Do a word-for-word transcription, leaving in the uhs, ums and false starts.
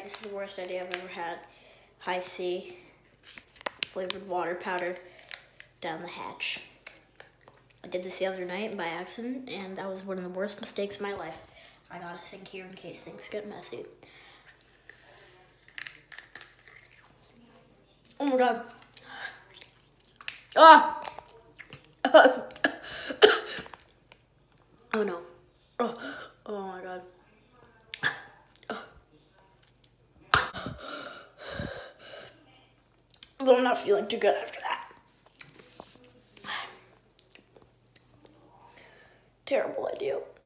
this is the worst idea I've ever had. Hi-C flavored water powder down the hatch. I did this the other night by accident, and that was one of the worst mistakes of my life. I gotta sink here in case things get messy. Oh my god. Ah! Oh no. Oh, oh my god. I'm not feeling too good after that. Terrible idea.